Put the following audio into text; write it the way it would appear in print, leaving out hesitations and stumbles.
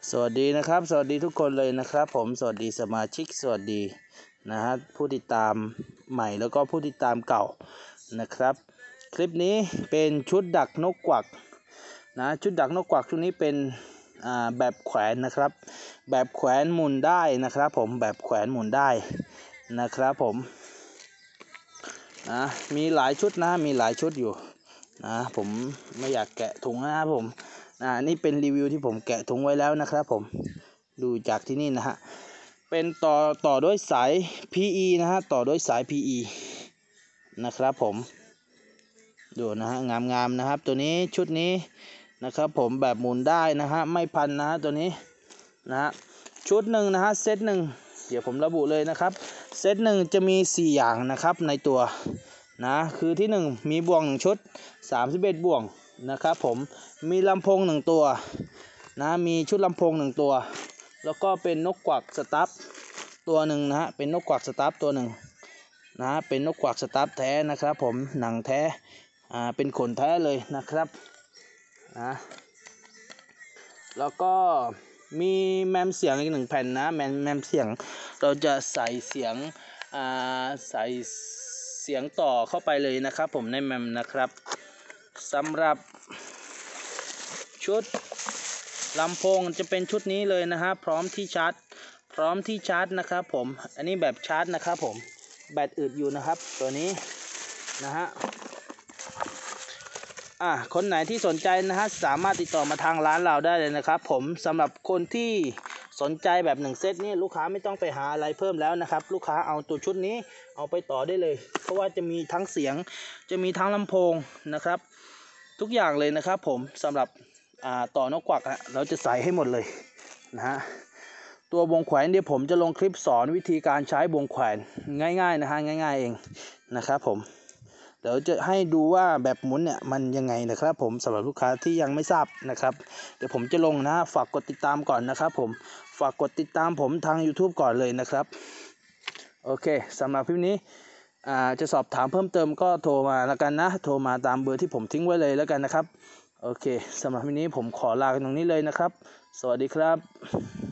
สวัสดีนะครับสวัสดีทุกคนเลยนะครับผมสวัสดีสมาชิกสวัสดีนะฮะผู้ติดตามใหม่แล้วก็ผู้ติดตามเก่านะครับคลิปนี้เป็นชุดดักนกกวักนะชุดดักนกกวักชุดนี้เป็นแบบแขวนนะครับแบบแขวนหมุนได้นะครับผมแบบแขวนหมุนได้นะครับผมนะมีหลายชุดนะมีหลายชุดอยู่นะผมไม่อยากแกะถุงนะครับผมนี่เป็นรีวิวที่ผมแกะถุงไว้แล้วนะครับผมดูจากที่นี่นะฮะเป็นต่อด้วยสาย PE นะฮะต่อด้วยสาย PE นะครับผมดูนะฮะงามๆนะครับตัวนี้ชุดนี้นะครับผมแบบหมุนได้นะฮะไม่พันนะฮะตัวนี้นะฮะชุดหนึ่งนะฮะเซตหนึ่งเดี๋ยวผมระบุเลยนะครับเซตหนึ่งจะมี4อย่างนะครับในตัวนะคือที่1มีบ่วง1ชุด31บ่วงนะครับผมมีลำโพง1ตัวนะมีชุดลำโพง1ตัวแล้วก็เป็นนกกวักสตั๊ฟตัวหนึ่งนะฮะเป็นนกกวักสตั๊ฟตัวหนึ่งนะเป็นนกกวักสตั๊ฟแท้นะครับผมหนังแท้เป็นขนแท้เลยนะครับนะแล้วก็มีแมมเสียงอีก1แผ่นนะแมมเสียงเราจะใส่เสียงต่อเข้าไปเลยนะครับผมในแมมนะครับสำหรับชุดลำโพงจะเป็นชุดนี้เลยนะฮะพร้อมที่ชาร์จนะครับผมอันนี้แบบชาร์จนะครับผมแบตอึดอยู่นะครับตัวนี้นะฮะคนไหนที่สนใจนะฮะสามารถติดต่อมาทางร้านเราได้เลยนะครับผมสำหรับคนที่สนใจแบบ1เซตนี้ลูกค้าไม่ต้องไปหาอะไรเพิ่มแล้วนะครับลูกค้าเอาตัวชุดนี้เอาไปต่อได้เลยเพราะว่าจะมีทั้งเสียงจะมีทั้งลำโพงนะครับทุกอย่างเลยนะครับผมสำหรับต่อนกกวักเราจะใส่ให้หมดเลยนะฮะตัววงแขวนเดี๋ยวผมจะลงคลิปสอนวิธีการใช้วงแขวนง่ายๆนะฮะง่ายๆเองนะครับผมเดี๋ยวจะให้ดูว่าแบบหมุนเนี่ยมันยังไงนะครับผมสำหรับลูกค้าที่ยังไม่ทราบนะครับเดี๋ยวผมจะลงนะฝากกดติดตามก่อนนะครับผมฝากกดติดตามผมทาง YouTube ก่อนเลยนะครับโอเคสำหรับคลิปนี้จะสอบถามเพิ่มเติมก็โทรมาแล้วกันนะโทรมาตามเบอร์ที่ผมทิ้งไว้เลยแล้วกันนะครับโอเคสำหรับวันนี้ผมขอลากันตรงนี้เลยนะครับสวัสดีครับ